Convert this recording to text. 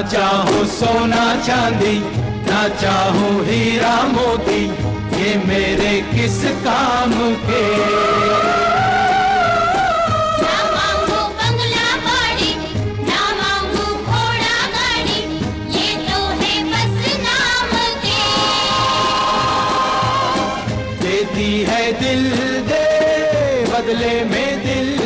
चाहूं सोना चांदी, ना चाहूं हीरा मोती, ये मेरे किस काम के। ना मांगू बंगला बाड़ी, ना मांगू घोड़ा गाड़ी, ये तो है बस नाम के। देती है दिल दे, बदले में दिल